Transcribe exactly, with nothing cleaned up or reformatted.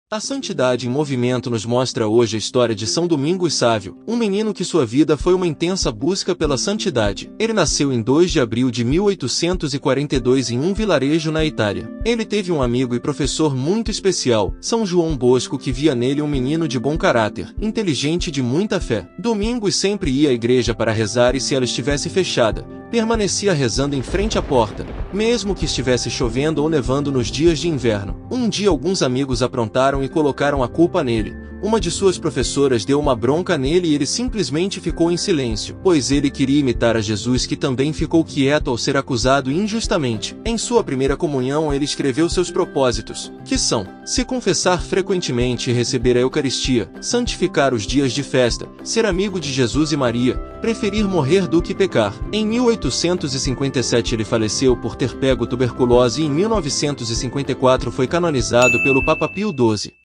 A Santidade em Movimento nos mostra hoje a história de São Domingos Sávio, um menino que sua vida foi uma intensa busca pela santidade. Ele nasceu em dois de abril de mil oitocentos e quarenta e dois em um vilarejo na Itália. Ele teve um amigo e professor muito especial, São João Bosco, que via nele um menino de bom caráter, inteligente e de muita fé. Domingos sempre ia à igreja para rezar e, se ela estivesse fechada, permanecia rezando em frente à porta, mesmo que estivesse chovendo ou nevando nos dias de inverno. Um dia alguns amigos aprontaram e colocaram a culpa nele. Uma de suas professoras deu uma bronca nele e ele simplesmente ficou em silêncio, pois ele queria imitar a Jesus, que também ficou quieto ao ser acusado injustamente. Em sua primeira comunhão ele escreveu seus propósitos, que são: se confessar frequentemente e receber a Eucaristia, santificar os dias de festa, ser amigo de Jesus e Maria, preferir morrer do que pecar. Em mil oitocentos e cinquenta e sete ele faleceu por ter pego tuberculose e em mil novecentos e cinquenta e quatro foi canonizado pelo Papa Pio doze.